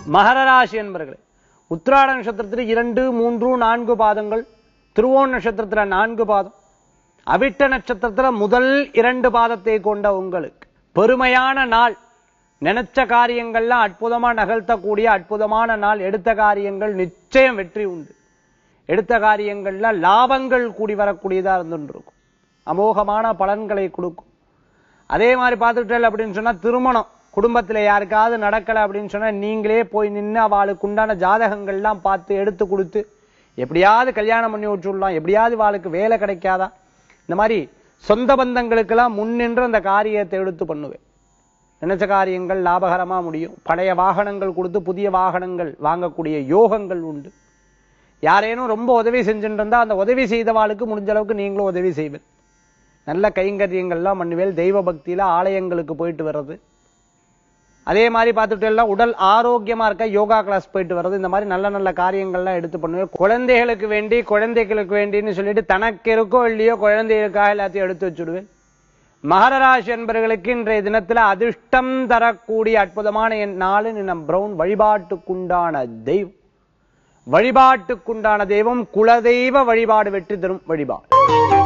மகர ராசி என்பர்களே, உத்திராட நட்சத்திரத்தில் 2, 3, 4 பாதங்கள், திருவோண நட்சத்திரத்தில் 4 பாதம், அவிட்ட நட்சத்திரத்தில் முதல் 2 பாதத்தை கொண்ட உங்களுக்கு பெருமையான நாள். நினைச்ச காரியங்கள்லாம் அற்புதமா நகர்த்தக்கூடிய அற்புதமான நாள். எடுத்த காரியங்கள் நிச்சயம் வெற்றி உண்டு. எடுத்த காரியங்கள்ல லாபங்கள் கூடி வரக்கூடியதா இருந்துருக்கும். அமோகமான பலன்களை கொடுக்கும். அதே மாதிரி பார்த்துட்டேன் அப்படின்னு சொன்னா, திருமணம் குடும்பத்துல யாருக்காவது நடக்கல அப்படின்னு சொன்னா, நீங்களே போய் நின்று அவளுக்கு உண்டான ஜாதகங்கள்லாம் பார்த்து எடுத்து கொடுத்து எப்படியாவது கல்யாணம் பண்ணி வச்சுடலாம், எப்படியாவது அவளுக்கு வேலை கிடைக்காதா, இந்த மாதிரி சொந்த பந்தங்களுக்கெல்லாம் முன்னின்று அந்த காரியத்தை எடுத்து பண்ணுவேன். நினைச்ச காரியங்கள் லாபகரமா முடியும். பழைய வாகனங்கள் கொடுத்து புதிய வாகனங்கள் வாங்கக்கூடிய யோகங்கள் உண்டு. யாரேனும் ரொம்ப உதவி செஞ்சுட்டு இருந்தா அந்த உதவி செய்தவாளுக்கு முடிஞ்ச அளவுக்கு நீங்களும் உதவி செய்வேன். நல்ல கைங்கரியங்கள்லாம் பண்ணுவேன். தெய்வ பக்தியில ஆலயங்களுக்கு போயிட்டு வர்றது, அதே மாதிரி பார்த்துட்டு எல்லாம் உடல் ஆரோக்கியமா இருக்க யோகா கிளாஸ் போயிட்டு வர்றது, இந்த மாதிரி நல்ல நல்ல காரியங்கள்லாம் எடுத்து பண்ணுவேன். குழந்தைகளுக்கு வேண்டின்னு சொல்லிட்டு தனக்கு இருக்கோ இல்லையோ குழந்தைகளுக்காக எல்லாத்தையும் எடுத்து வச்சுடுவேன். மகர ராசி என்பவர்களுக்கு இன்றைய தினத்துல அதிர்ஷ்டம் தரக்கூடிய அற்புதமான என் 4 நிறம் பிரவுன். வழிபாட்டுக்குண்டான தெய்வம் குலதெய்வ வழிபாடு. வெற்றி தரும் வழிபாடு.